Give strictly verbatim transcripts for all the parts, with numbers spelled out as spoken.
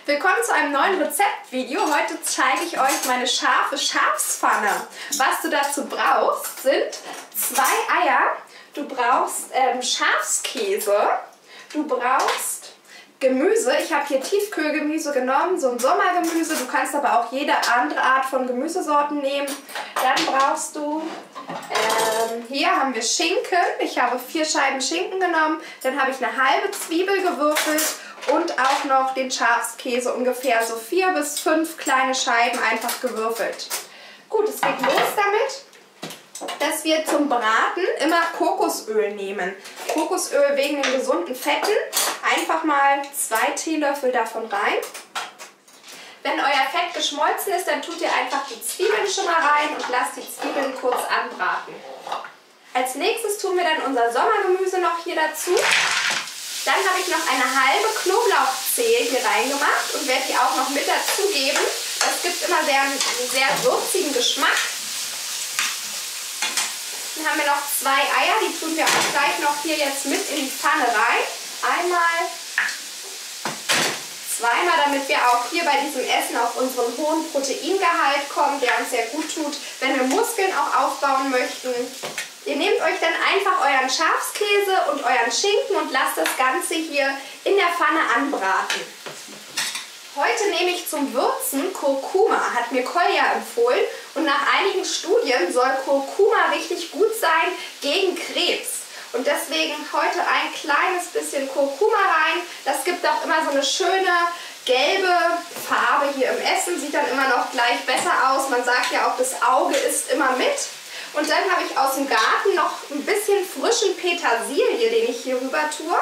Willkommen zu einem neuen Rezeptvideo. Heute zeige ich euch meine scharfe Schafspfanne. Was du dazu brauchst, sind zwei Eier, du brauchst ähm, Schafskäse, du brauchst Gemüse. Ich habe hier Tiefkühlgemüse genommen, so ein Sommergemüse. Du kannst aber auch jede andere Art von Gemüsesorten nehmen. Dann brauchst du, ähm, hier haben wir Schinken. Ich habe vier Scheiben Schinken genommen. Dann habe ich eine halbe Zwiebel gewürfelt und auch noch den Schafskäse, ungefähr so vier bis fünf kleine Scheiben einfach gewürfelt. Gut, es geht los damit, dass wir zum Braten immer Kokosöl nehmen. Kokosöl wegen den gesunden Fetten. Einfach mal zwei Teelöffel davon rein. Wenn euer Fett geschmolzen ist, dann tut ihr einfach die Zwiebeln schon mal rein und lasst die Zwiebeln kurz anbraten. Als nächstes tun wir dann unser Sommergemüse noch hier dazu. Dann habe ich noch eine halbe Knoblauchzehe hier reingemacht und werde die auch noch mit dazugeben. Das gibt immer sehr, einen sehr würzigen Geschmack. Dann haben wir noch zwei Eier, die tun wir auch gleich noch hier jetzt mit in die Pfanne rein. Einmal, zweimal, damit wir auch hier bei diesem Essen auf unseren hohen Proteingehalt kommen, der uns sehr gut tut, wenn wir Muskeln auch aufbauen möchten. Ihr nehmt euch dann einfach euren Schafskäse und euren Schinken und lasst das Ganze hier in der Pfanne anbraten. Heute nehme ich zum Würzen Kurkuma, hat mir Kolja empfohlen, und nach einigen Studien soll Kurkuma richtig gut sein gegen Krebs. Und deswegen heute ein kleines bisschen Kurkuma rein. Das gibt auch immer so eine schöne gelbe Farbe hier im Essen, sieht dann immer noch gleich besser aus. Man sagt ja auch, das Auge isst immer mit. Und dann habe ich aus dem Garten noch ein bisschen frischen Petersilie, den ich hier rüber tue.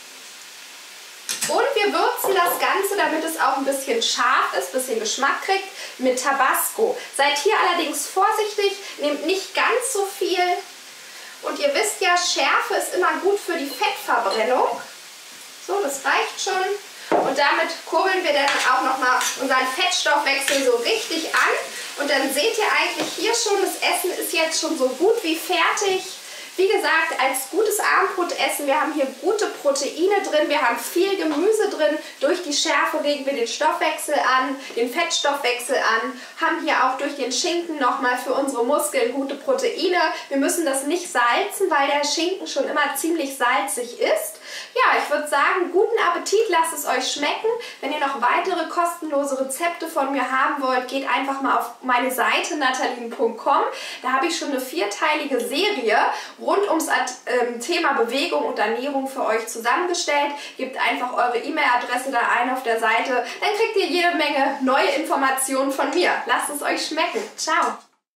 Und wir würzen das Ganze, damit es auch ein bisschen scharf ist, ein bisschen Geschmack kriegt, mit Tabasco. Seid hier allerdings vorsichtig, nehmt nicht ganz so viel. Und ihr wisst ja, Schärfe ist immer gut für die Fettverbrennung. So, das reicht schon. Und damit kurbeln wir dann auch nochmal unseren Fettstoffwechsel so richtig an. Und dann seht ihr eigentlich hier schon, das Essen ist jetzt schon so gut wie fertig. Wie gesagt, als gutes Abendbrotessen, wir haben hier gute Proteine drin, wir haben viel Gemüse drin. Durch die Schärfe regen wir den Stoffwechsel an, den Fettstoffwechsel an, haben hier auch durch den Schinken nochmal für unsere Muskeln gute Proteine. Wir müssen das nicht salzen, weil der Schinken schon immer ziemlich salzig ist. Ja, ich würde sagen, guten Appetit, lasst es euch schmecken. Wenn ihr noch weitere kostenlose Rezepte von mir haben wollt, geht einfach mal auf meine Seite natalin punkt com. Da habe ich schon eine vierteilige Serie rund ums ähm, Thema Bewegung und Ernährung für euch zusammengestellt. Gebt einfach eure E-Mail-Adresse da ein auf der Seite, dann kriegt ihr jede Menge neue Informationen von mir. Lasst es euch schmecken. Ciao!